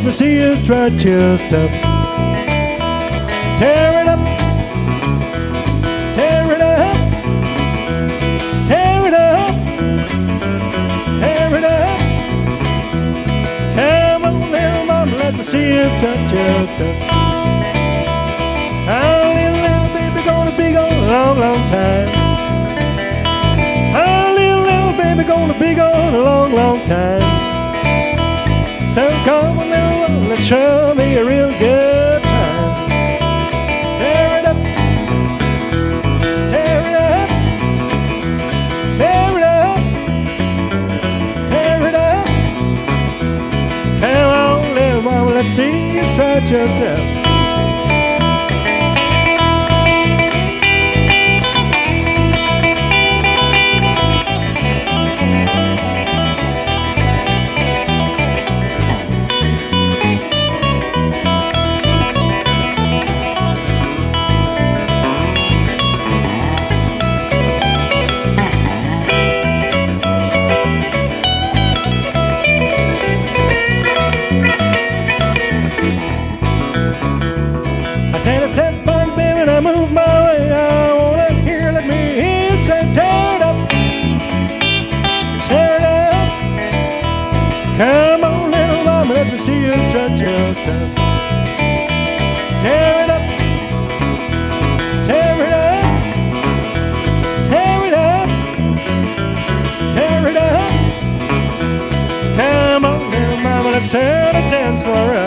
me see you strut your stuff. Tear it up, tear it up, tear it up, tear it up. Come on, little mama, let me see you strut your stuff. Our little baby gonna be gone a long, long time. Our little baby gonna be gone a long, long time. So come on, little one, let's show me a real good time. Tear it up, tear it up, tear it up, tear it up. Come on, little mama, let's please try your step. I said I step back, baby, and I move my way. I wanna hear, let me hear you say, tear it up, tear it up. Come on, little mama, let me see you strut your stuff. Tear it up, tear it up, tear it up, tear it up. Come on, little mama, let's tear the dance floor up.